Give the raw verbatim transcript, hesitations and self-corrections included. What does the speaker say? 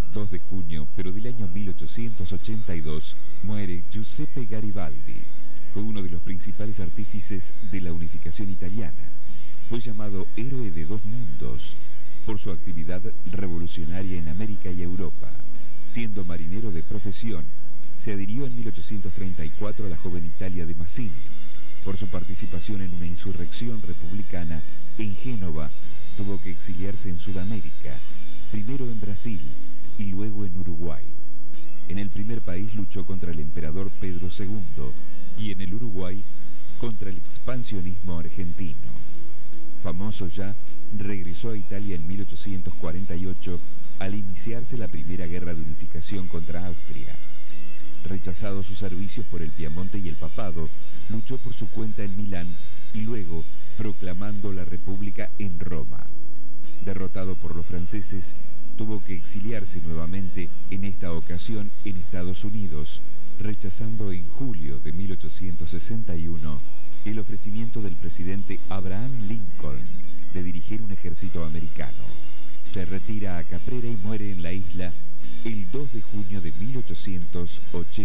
dos de junio, pero del año mil ochocientos ochenta y dos, muere Giuseppe Garibaldi. Fue uno de los principales artífices de la unificación italiana. Fue llamado héroe de dos mundos por su actividad revolucionaria en América y Europa. Siendo marinero de profesión, se adhirió en mil ochocientos treinta y cuatro a la joven Italia de Mazzini. Por su participación en una insurrección republicana en Génova, tuvo que exiliarse en Sudamérica, primero en Brasil y luego en Uruguay. En el primer país luchó contra el emperador Pedro segundo y en el Uruguay contra el expansionismo argentino. Famoso ya, regresó a Italia en mil ochocientos cuarenta y ocho al iniciarse la primera guerra de unificación contra Austria. Rechazado sus servicios por el Piamonte y el Papado, luchó por su cuenta en Milán y luego proclamando la República en Roma. Derrotado por los franceses, tuvo que exiliarse nuevamente, en esta ocasión en Estados Unidos, rechazando en julio de mil ochocientos sesenta y uno el ofrecimiento del presidente Abraham Lincoln de dirigir un ejército americano. Se retira a Caprera y muere en la isla el dos de junio de mil ochocientos ochenta.